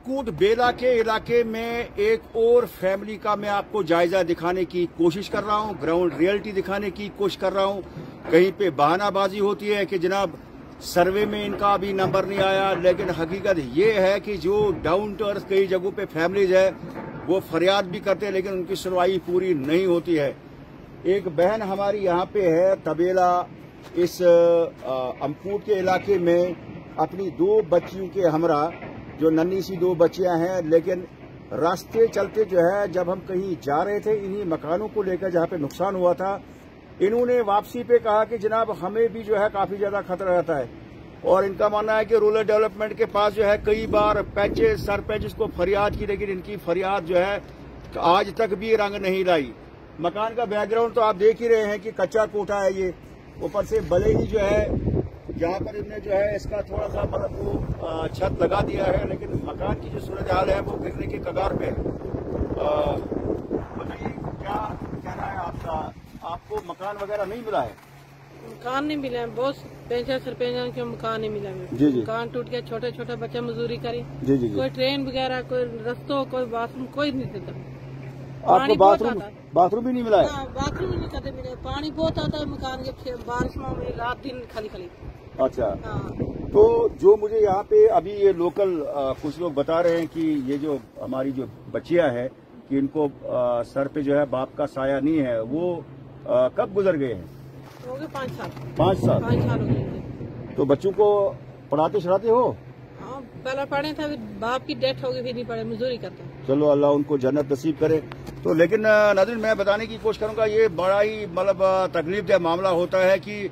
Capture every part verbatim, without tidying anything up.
अमकूट बेला के इलाके में एक और फैमिली का मैं आपको जायजा दिखाने की कोशिश कर रहा हूं, ग्राउंड रियलिटी दिखाने की कोशिश कर रहा हूं। कहीं पे बहानाबाजी होती है कि जनाब सर्वे में इनका अभी नंबर नहीं आया, लेकिन हकीकत ये है कि जो डाउन टू अर्थ कई जगहों पे फैमिलीज है वो फरियाद भी करते हैं, लेकिन उनकी सुनवाई पूरी नहीं होती है। एक बहन हमारी यहाँ पे है तबेला इस अमकूट के इलाके में अपनी दो बच्चियों के हमरा, जो नन्ही सी दो बच्चियां हैं, लेकिन रास्ते चलते जो है जब हम कहीं जा रहे थे इन्हीं मकानों को लेकर जहाँ पे नुकसान हुआ था, इन्होंने वापसी पे कहा कि जनाब हमें भी जो है काफी ज्यादा खतरा रहता है। और इनका मानना है कि रूरल डेवलपमेंट के पास जो है कई बार पैंचे सरपंच को फरियाद की, लेकिन इनकी फरियाद जो है आज तक भी रंग नहीं लाई। मकान का बैकग्राउंड तो आप देख ही रहे हैं कि कच्चा कोठा है ये, ऊपर से भले ही जो है यहाँ पर इन्होंने जो है इसका थोड़ा सा मतलब वो छत लगा दिया है, लेकिन मकान की जो सूरत हाल है वो गिरने की कगार पे है। बताइए क्या कहना है आपका, आपको मकान वगैरह नहीं मिला है? मकान नहीं मिला है, बहुत पेंशन सरपंच के मकान नहीं मिला है। जी जी। मकान टूट गया, छोटे छोटे बच्चे मजदूरी करी। जी जी जी। कोई ट्रेन वगैरह, कोई रस्तों, कोई बाथरूम, कोई नहीं देता। आपको बाथरूम बाथरूम भी नहीं मिला है? बाथरूम नहीं कदे मिले, पानी बहुत आता है मकान के, बारिश में रात दिन खाली खाली। अच्छा। हाँ। तो जो मुझे यहाँ पे अभी ये लोकल आ, कुछ लोग बता रहे हैं कि ये जो हमारी जो बच्चियां हैं कि इनको आ, सर पे जो है बाप का साया नहीं है, वो आ, कब गुजर गए हैं? हो गए पाँच साल। पाँच साल पाँच साल हो गए। तो बच्चों को पढ़ाते छढ़ाते हो? हाँ, पहले पढ़े था, बाप की डेथ हो गई, फिर नहीं पढ़े, मजदूरी करते। चलो अल्लाह उनको जन्नत नसीब करे। तो लेकिन नाज़रीन मैं बताने की कोशिश करूंगा, ये बड़ा ही मतलब तकलीफदेह मामला होता है कि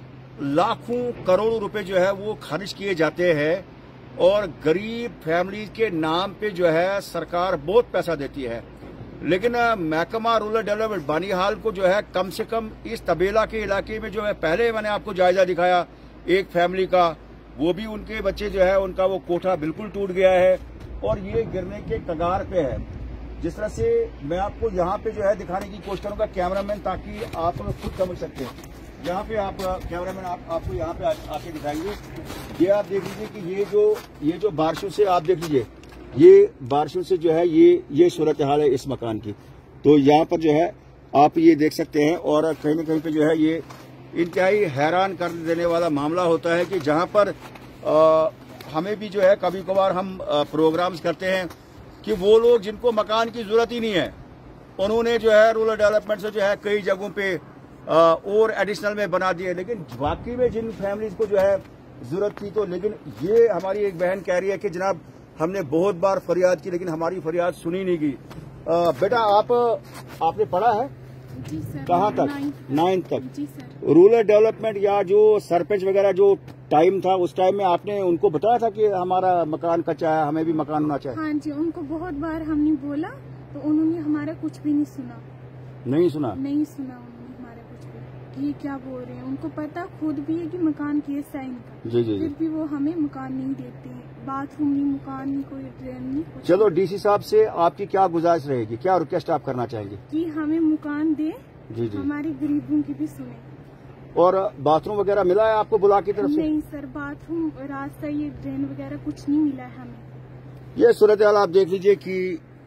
लाखों करोड़ों रुपए जो है वो खर्च किए जाते हैं और गरीब फैमिली के नाम पे जो है सरकार बहुत पैसा देती है, लेकिन महकमा रूरल डेवलपमेंट बानिहाल को जो है कम से कम इस तबेला के इलाके में जो है, पहले मैंने आपको जायजा दिखाया एक फैमिली का, वो भी उनके बच्चे जो है उनका वो कोठा बिल्कुल टूट गया है और ये गिरने के कगार पे है। जिस तरह से मैं आपको यहाँ पे जो है दिखाने की कोशिश करूंगा कैमरामैन, ताकि आप खुद समझ सकते हैं। यहाँ पे आप कैमरामैन आप, आपको यहाँ पे आ, आके दिखाएंगे। ये आप देख लीजिए कि ये जो ये जो बारिशों से आप देख लीजिए, ये बारिशों से जो है ये ये सूरत हाल है इस मकान की। तो यहाँ पर जो है आप ये देख सकते हैं, और कहीं न कहीं पे जो है ये इंतहाई हैरान कर देने वाला मामला होता है कि जहाँ पर आ, हमें भी जो है कभी कभार हम प्रोग्राम्स करते हैं कि वो लोग जिनको मकान की जरूरत ही नहीं है, उन्होंने जो है रूरल डेवलपमेंट से जो है कई जगहों पे आ, और एडिशनल में बना दिए, लेकिन वाकई में जिन फैमिलीज को जो है जरूरत थी तो, लेकिन ये हमारी एक बहन कह रही है कि जनाब हमने बहुत बार फरियाद की लेकिन हमारी फरियाद सुनी नहीं गई। बेटा आप आपने पढ़ा है? जी सर। कहाँ तक? नाइन्थ तक? जी सर। रूरल डेवलपमेंट या जो सरपंच वगैरह जो टाइम था उस टाइम में आपने उनको बताया था कि हमारा मकान कच्चा है, हमें भी मकान होना चाहिए? हाँ जी, उनको बहुत बार हमने बोला तो उन्होंने हमारा कुछ भी नहीं सुना। नहीं सुना? नहीं सुना उन्होंने हमारा कुछ भी। ये क्या बोल रहे हैं, उनको पता खुद भी है कि मकान केस है इनका। जी जी। फिर भी वो हमें मकान नहीं देते, बाथरूम नहीं, मकान नहीं, कोई ट्रेन नहीं। चलो डीसी साहब से आपकी क्या गुजारिश रहेगी, क्या रिक्वेस्ट आप करना चाहेंगे? कि हमें मकान दे, जी जी, हमारी गरीबों की भी सुने। और बाथरूम वगैरह मिला है आपको बुला की तरफ से? नहीं सर, बाथरूम, रास्ता, ये ड्रेन वगैरह कुछ नहीं मिला है हमें। ये सूरत हाल आप देख लीजिए कि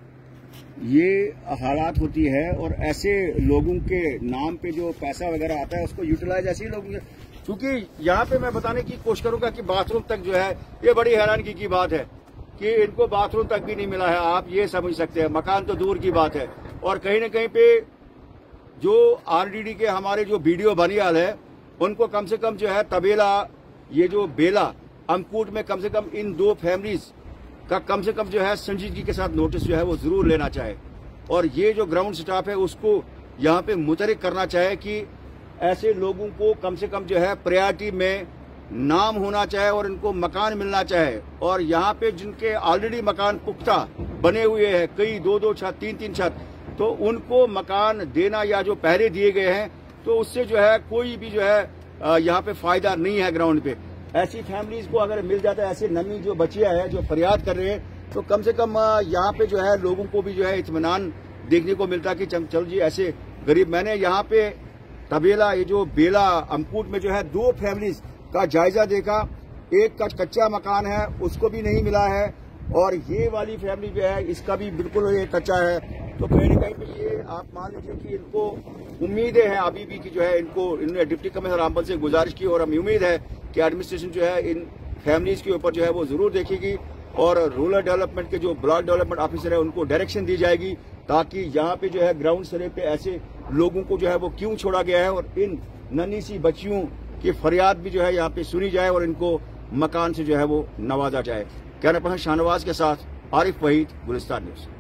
ये हालात होती है, और ऐसे लोगों के नाम पे जो पैसा वगैरह आता है उसको यूटिलाइज ऐसे ही लोगों, क्योंकि यहाँ पे मैं बताने की कोशिश करूंगा कि बाथरूम तक जो है ये बड़ी हैरानगी की बात है कि इनको बाथरूम तक भी नहीं मिला है। आप ये समझ सकते हैं, मकान तो दूर की बात है। और कहीं न कहीं पे जो आरडीडी के हमारे जो बीडीओ बानिहाल है उनको कम से कम जो है तबेला, ये जो बेला अमकूट में कम से कम इन दो फैमिलीज का कम से कम जो है संजीदगी के साथ नोटिस जो है वो जरूर लेना चाहे, और ये जो ग्राउंड स्टाफ है उसको यहाँ पे मुतरिक करना चाहे कि ऐसे लोगों को कम से कम जो है प्रायोरिटी में नाम होना चाहे और इनको मकान मिलना चाहे। और यहाँ पे जिनके ऑलरेडी मकान पुख्ता बने हुए हैं, कई दो दो छत, तीन तीन छत, तो उनको मकान देना या जो पहले दिए गए हैं तो उससे जो है कोई भी जो है यहाँ पे फायदा नहीं है ग्राउंड पे। ऐसी फैमिलीज को अगर मिल जाता है, ऐसी नन्ही जो बच्चियां हैं जो फरियाद कर रहे हैं, तो कम से कम यहाँ पे जो है लोगों को भी जो है इत्मीनान देखने को मिलता है कि चलो जी ऐसे गरीब। मैंने यहाँ पे तबेला, ये जो बेला अमकूट में जो है दो फैमिलीज का जायजा देखा। एक का कच्चा मकान है उसको भी नहीं मिला है, और ये वाली फैमिली जो है इसका भी बिल्कुल ये कच्चा है। तो कहीं न कहीं पे ये आप मान लीजिए कि इनको उम्मीदें हैं अभी भी कि जो है इनको इन्होंने डिप्टी कमिश्नर रामबन से गुजारिश की और हमें उम्मीद है कि एडमिनिस्ट्रेशन जो है इन फैमिलीज के ऊपर जो है वो जरूर देखेगी और रूरल डेवलपमेंट के जो ब्लॉक डेवलपमेंट ऑफिसर है उनको डायरेक्शन दी जाएगी ताकि यहाँ पे जो है ग्राउंड सरे पे ऐसे लोगों को जो है वो क्यों छोड़ा गया है और इन नन्ही सी बच्चियों की फरियाद भी जो है यहाँ पे सुनी जाए और इनको मकान से जो है वो नवाजा जाए। कैमरा पर्सन शाहनवाज के साथ आरिफ वहीद, गुलिस्तान न्यूज।